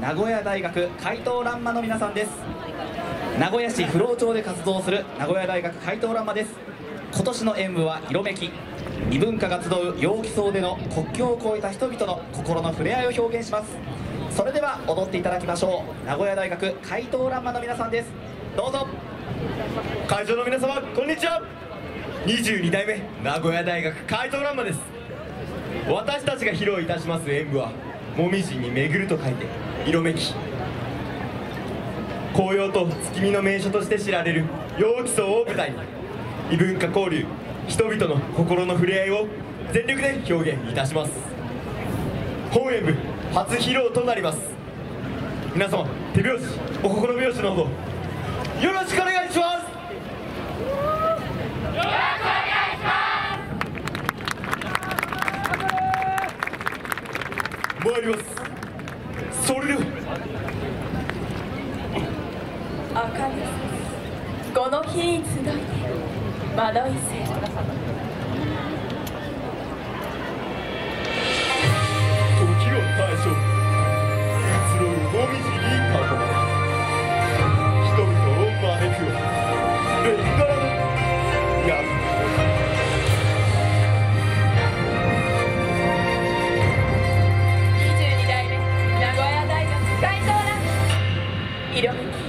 名古屋大学怪盗乱魔の皆さんです。名古屋市不老町で活動する名古屋大学怪盗乱魔です。今年の演舞は色めき、異文化が集う陽気荘での国境を越えた人々の心の触れ合いを表現します。それでは踊っていただきましょう。名古屋大学怪盗乱魔の皆さんです。どうぞ。 会場の皆様、こんにちは。22代目名古屋大学怪盗乱魔です。私たちが披露いたします演舞は、もみじに巡ると書いて色めき。紅葉と月見の名所として知られる陽気荘を舞台に、異文化交流、人々の心の触れ合いを全力で表現いたします。本演舞初披露となります。皆様、手拍子お心拍子のほどよろしくお願いします。参ります。それでは明かりこの日に集いて惑いせ時は大正、移ろうもみじに囲まれ、人々を招くはベンガラの闇。 22代目名古屋大学怪盗乱魔色めき。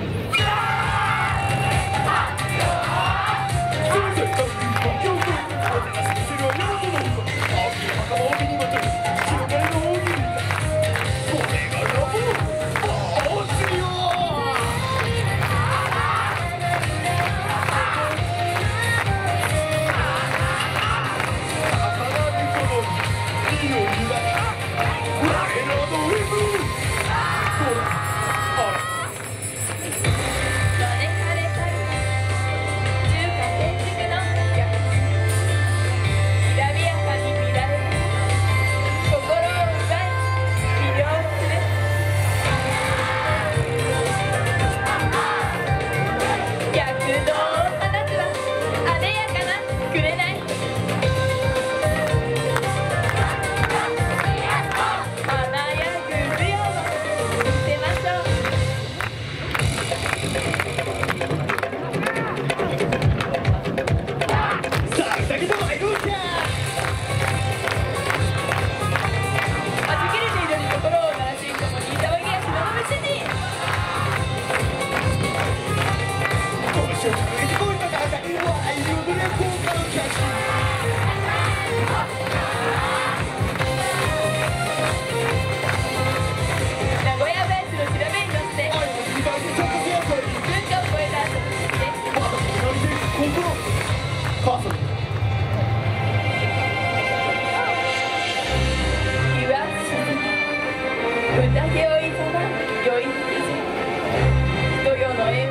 宴をいざな良い日人世の縁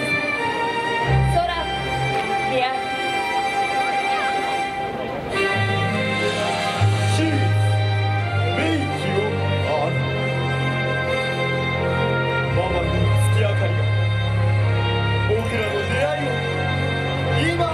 空見上げ真実名器をあるママに月明かりが僕らの出会いを今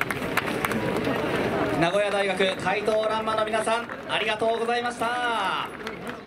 名古屋大学怪盗乱魔の皆さん、ありがとうございました。